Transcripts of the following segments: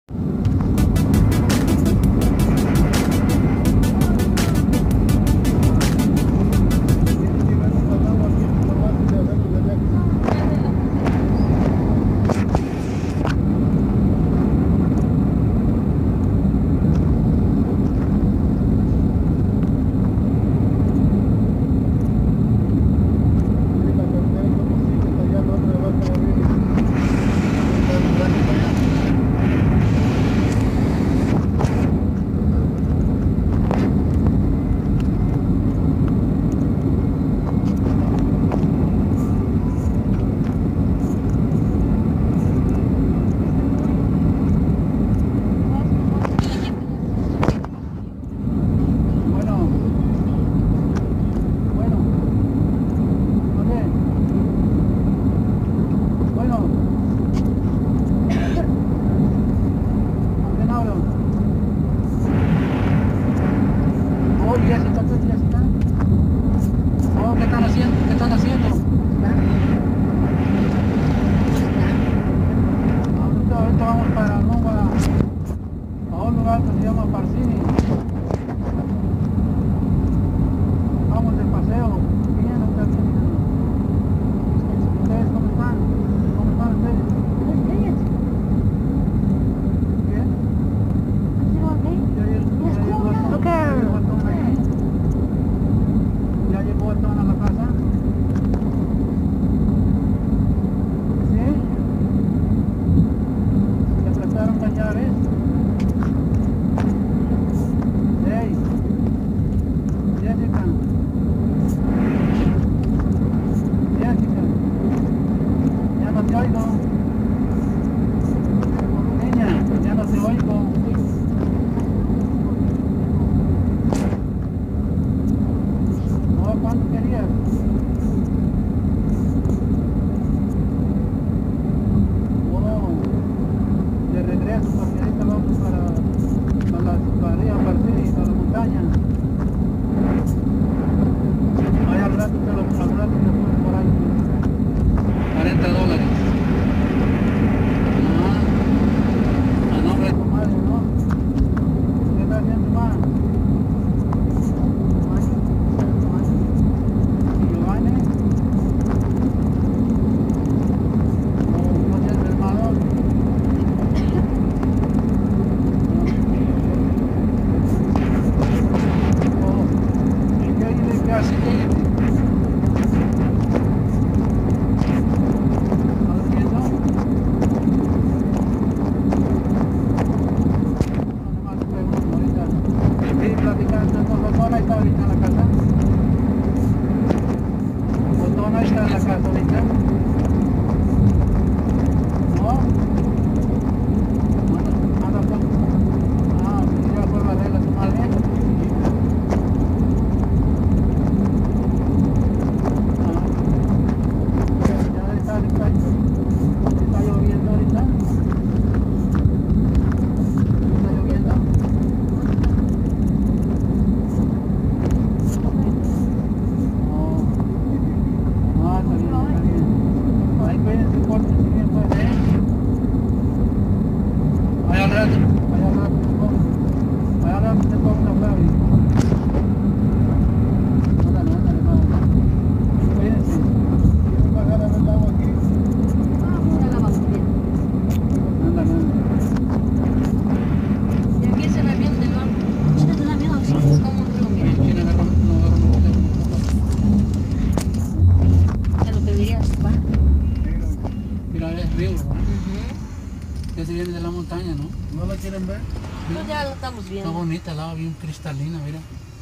Está bonita, el agua bien cristalina, mira.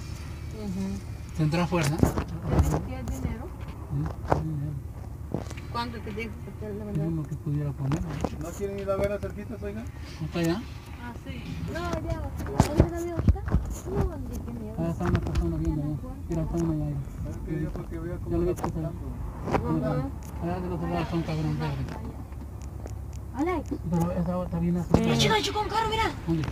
¿Tendrá fuerza? ¿Qué dinero? ¿Cuánto te dijo que te la verdad? Lo que pudiera poner. ¿No quieren ir a ver las cerquitas, oiga? ¿Está allá? Ah, sí. No, ya. ¿Dónde la veo está? No, ¿dónde tiene? Allá está una persona viendo allá. Mira, está una allá. Es que yo porque veo Ya como lo la vi que está allá. apuntando. Allá de los otro lado está un cabrón verde. Alex. Pero esa agua está bien azul. Chica, chocó un carro, mira. ¿Dónde?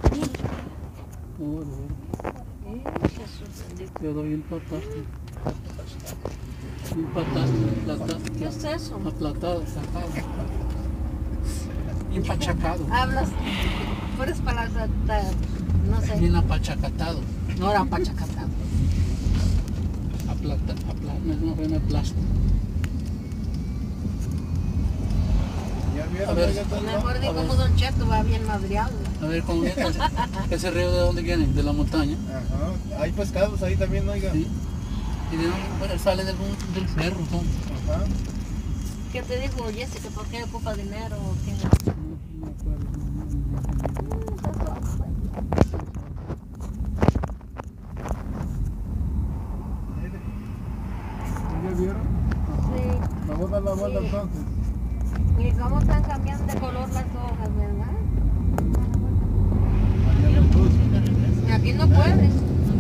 Quedó bien pataste. Bien pataste, ¿Qué es eso? aplatado, sacado. Bien pachacado. Hablas. Por ojalá no sé. Bien apachacatado. No era pachacatado. No fue plástico. Ya vieron, A ver. oiga, todo, ¿no? Mejor digo A ver. como Don Cheto va bien madreado. A ver, ¿cómo viene? ¿Ese río de dónde viene? De la montaña. Ajá. Hay pescados ahí también, oiga. Sí. ¿Y de dónde? Bueno, sale del cerro, ¿no? Ajá. ¿Qué te dijo Jessica? ¿Por qué ocupa dinero o qué? No me acuerdo. Mire. ¿Ya vieron? Sí. Vamos a dar la vuelta Sí. entonces. ¿Y cómo están cambiando de color las hojas, verdad? Allá en luz. Aquí no puedes.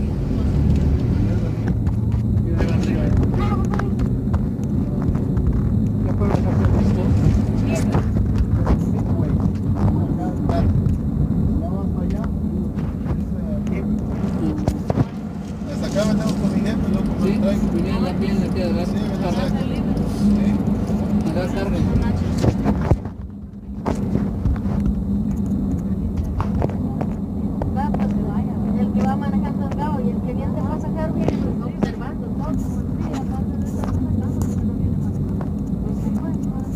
Mira, ahí va arriba. ¿Qué pueblo es esto? Midway. Acá, acá. Ya vamos para allá. Hasta acá vendemos con mi jefe, loco, me Sí, lo traigo. venía la piel de aquí atrás. Sí, me lo Carga. traigo. Sí. Acá carga. Va, pues se vaya. El que va manejando el cabo y el que viene de pasajero viene observando todo. Sí, aparte de eso, no viene manejando. Pues sí, pues,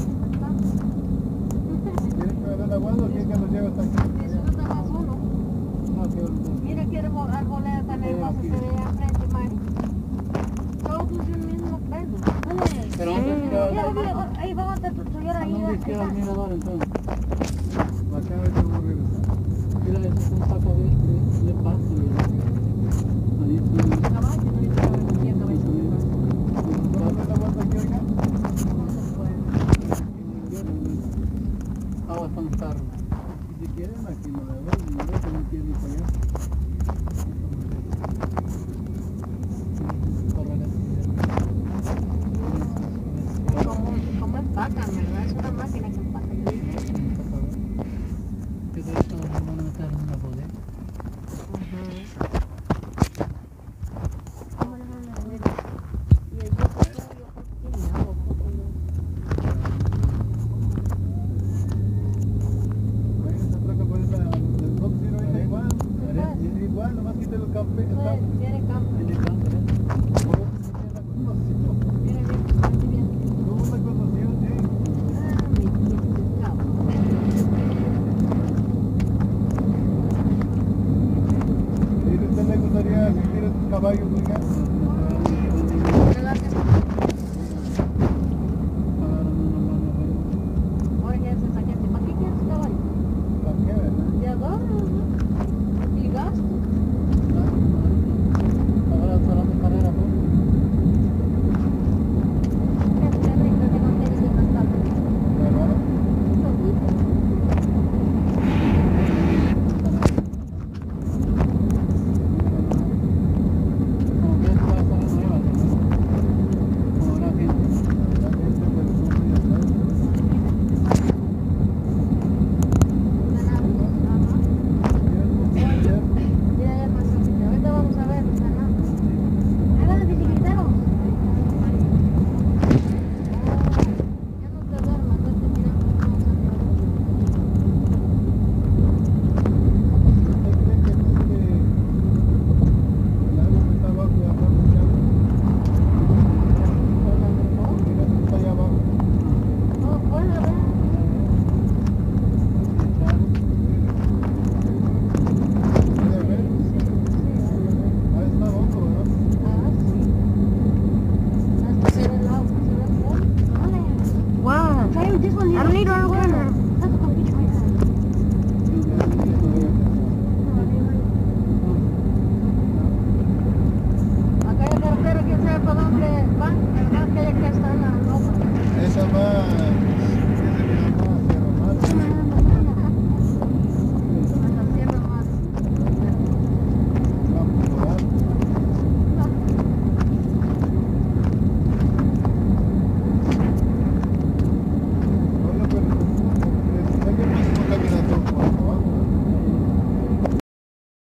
¿Quieren que me dé la vuelta o quieren que nos lleve hasta aquí? disfruta más uno. Ah, qué bonito. Mira que arboleda tan hermosa se ve enfrente, Mari. Todos de un mismo pelo. Pero antes que Mira, ahí va a estar tu señora ahí. ¿dónde izquierda el mirador entonces? Acá ahorita vamos a regresar. Mira, ese es un saco de pasto. Mira. Ahí está. Caballo, no dice que caballo. ¿Vamos a dar la vuelta aquí, oiga? Aguas con los carros. Y si quieren, aquí no la veo, no veo que no quieren ir para allá. ¿Cómo empacan, verdad? Es una máquina que empaca. Yo creo que todos van a meter en una bodega. Oiga, esa troca por esa del Fox Zero, oiga, igual. Igual, nomás quite los cafés. Tiene campo. Tiene campo, ¿eh? No sé, Mira bien, bien. ¿cómo la conoció, sí? Ah, mi cabrón. ¿Y a usted le gustaría sentir esos caballos, oiga? ¿Verdad que sí? Oye, ese saquete, ¿para qué quieres caballo? ¿Para qué, verdad? De adorno, ¿no? Y gasto. Ahora solamente carrera, pues. Qué rico que no tienes que gastar. Claro. Como que esto va a estar nueva, ¿no? Como la gente. La gente, pues, no muy atrás. Mira, ya pasó. Ahorita vamos a ver, ¿no? Ahí van los bicicleteros. Ya no te duermas, no te mirando cómo se me ¿Usted cree que el agua que está abajo ya está bloqueado? Mira que está allá abajo. Oh, bueno, a ver. ¿Puede ver? Ahí está abajo, ¿verdad? Ah, sí. Hasta se ve el agua, se ve el fondo. Wow. I don't need one.